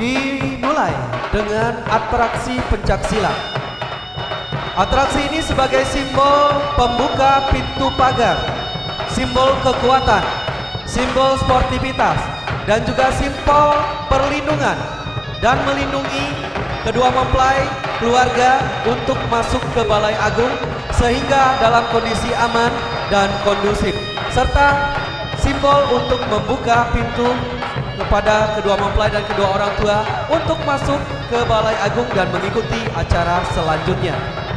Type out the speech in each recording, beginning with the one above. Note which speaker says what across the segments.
Speaker 1: Dimulai dengan atraksi pencaksilat. Atraksi ini sebagai simbol pembuka pintu pagar, simbol kekuatan, simbol sportivitas, dan juga simbol perlindungan dan melindungi kedua mempelai keluarga untuk masuk ke Balai Agung sehingga dalam kondisi aman dan kondusif, serta simbol untuk membuka pintu kepada kedua mempelai dan kedua orang tua untuk masuk ke Balai Agung dan mengikuti acara selanjutnya.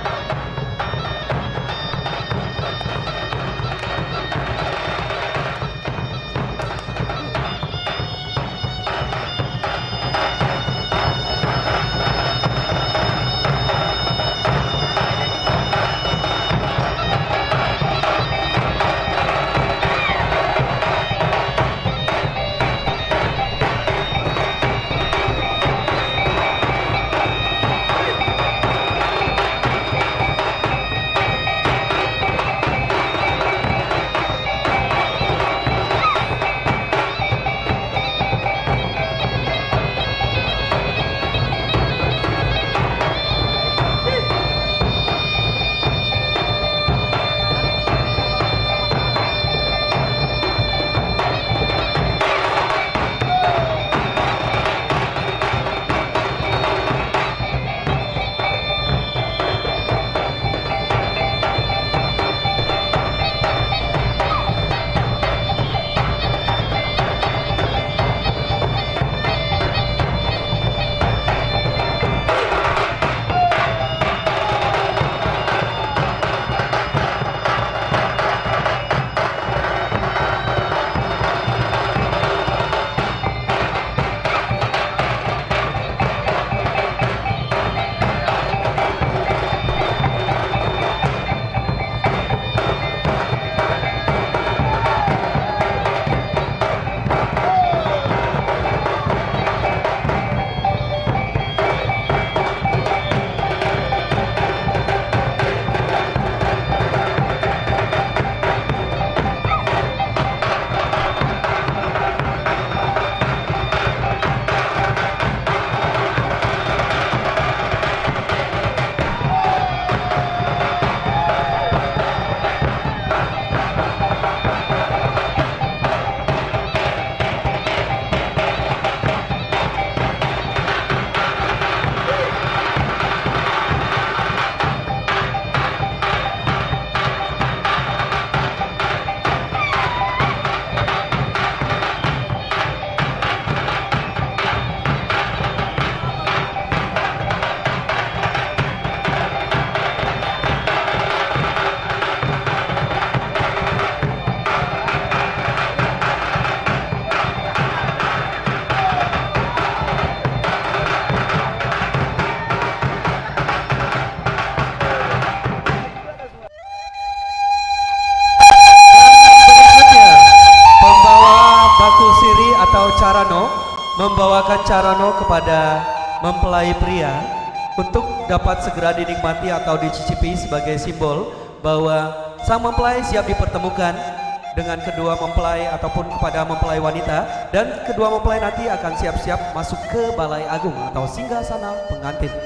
Speaker 1: Membawakan carano kepada mempelai pria untuk dapat segera dinikmati atau dicicipi sebagai simbol bahwa sang mempelai siap dipertemukan dengan kedua mempelai ataupun kepada mempelai wanita, dan kedua mempelai nanti akan siap-siap masuk ke Balai Agung atau singgasana pengantin.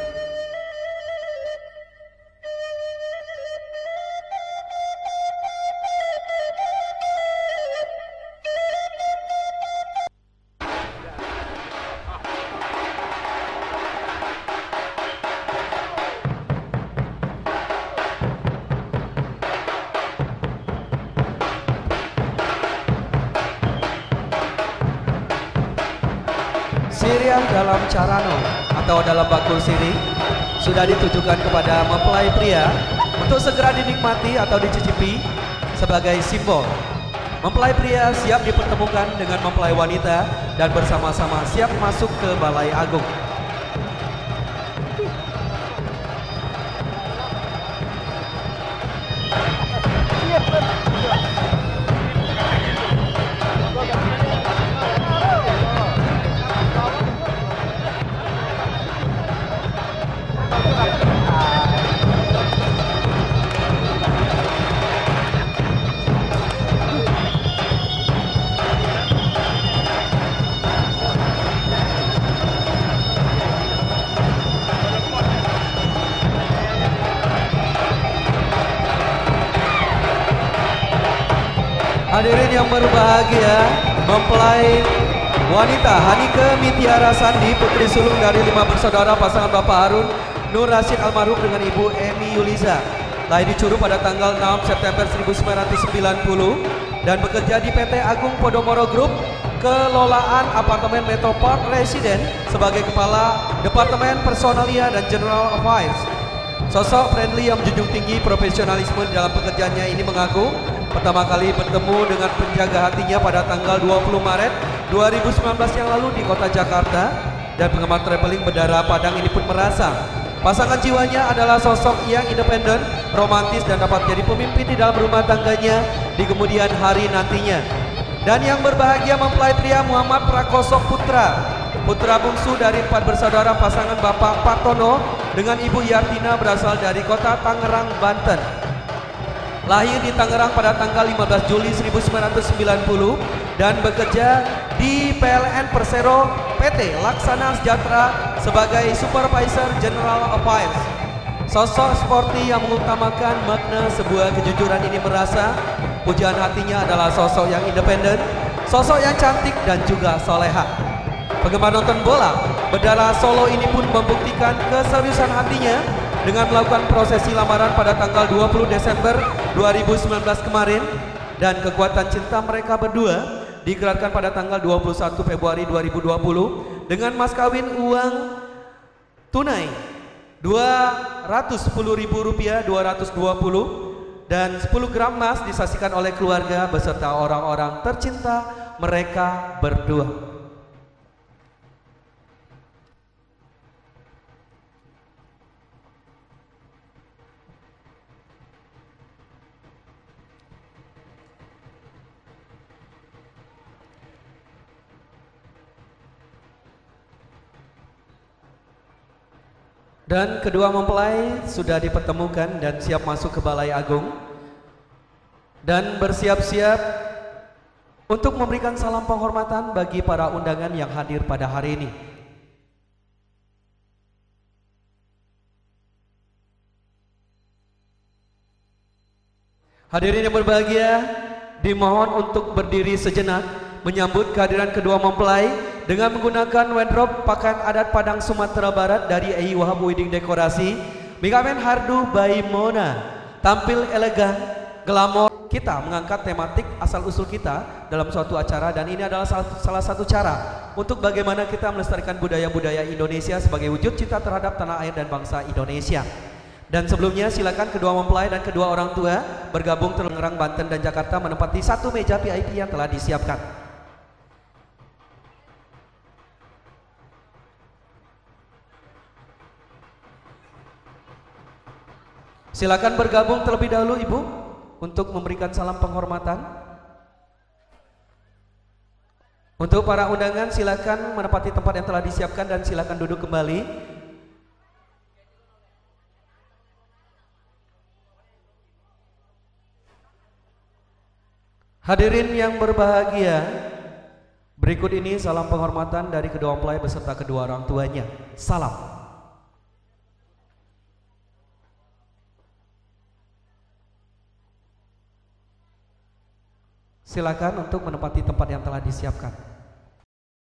Speaker 1: Sirian dalam carano atau dalam bakul siri sudah ditujukan kepada mempelai pria untuk segera dinikmati atau dicicipi sebagai simbol. Mempelai pria siap dipertemukan dengan mempelai wanita dan bersama-sama siap masuk ke Balai Agung. yang berbahagia, mempelai wanita Hanike Mitiara Sandi, putri sulung dari 5 bersaudara pasangan Bapak Harun Nur Rasyid almarhum dengan Ibu Emi Yuliza, lahir di Curu pada tanggal 6 September 1990 dan bekerja di PT Agung Podomoro Group, kelolaan apartemen Metropart Residen sebagai kepala Departemen Personalia dan General Affairs. Sosok friendly yang menjunjung tinggi profesionalisme dalam pekerjaannya ini mengaku pertama kali bertemu dengan penjaga hatinya pada tanggal 20 Maret 2019 yang lalu di kota Jakarta, dan penggemar traveling berdarah Padang ini pun merasa pasangan jiwanya adalah sosok yang independen, romantis, dan dapat jadi pemimpin di dalam rumah tangganya di kemudian hari nantinya. Dan yang berbahagia mempelai pria Muhammad Prakoso Putra, putra bungsu dari 4 bersaudara pasangan Bapak Partono dengan Ibu Yartina, berasal dari kota Tangerang, Banten. Lahir di Tangerang pada tanggal 15 Juli 1990 dan bekerja di PLN Persero PT Laksana Sejahtera sebagai Supervisor General Affairs. Sosok sporty yang mengutamakan makna sebuah kejujuran ini merasa pujian hatinya adalah sosok yang independen, sosok yang cantik dan juga soleha. Penggemar nonton bola berdarah Solo ini pun membuktikan keseriusan hatinya dengan melakukan prosesi lamaran pada tanggal 20 Desember 2019 kemarin, dan kekuatan cinta mereka berdua digelarkan pada tanggal 21 Februari 2020 dengan mas kawin uang tunai Rp210.000 220 dan 10 gram emas disaksikan oleh keluarga beserta orang-orang tercinta mereka berdua. Dan kedua mempelai sudah dipertemukan dan siap masuk ke Balai Agung dan bersiap-siap untuk memberikan salam penghormatan bagi para undangan yang hadir pada hari ini. Hadirin yang berbahagia, dimohon untuk berdiri sejenak menyambut kehadiran kedua mempelai dengan menggunakan wardrobe pakaian adat Padang Sumatera Barat dari Ei Wahab Wedding Dekorasi. Mikamen Hardu by Mona tampil elegan, glamor. Kita mengangkat tematik asal-usul kita dalam suatu acara, dan ini adalah salah satu cara untuk bagaimana kita melestarikan budaya-budaya Indonesia sebagai wujud cinta terhadap tanah air dan bangsa Indonesia. Dan sebelumnya silakan kedua mempelai dan kedua orang tua bergabung Tangerang, Banten dan Jakarta menempati satu meja VIP yang telah disiapkan. Silakan bergabung terlebih dahulu Ibu untuk memberikan salam penghormatan. Untuk para undangan silakan menempati tempat yang telah disiapkan dan silakan duduk kembali. Hadirin yang berbahagia, berikut ini salam penghormatan dari kedua mempelai beserta kedua orang tuanya. Salam. Silakan untuk menempati tempat yang telah disiapkan.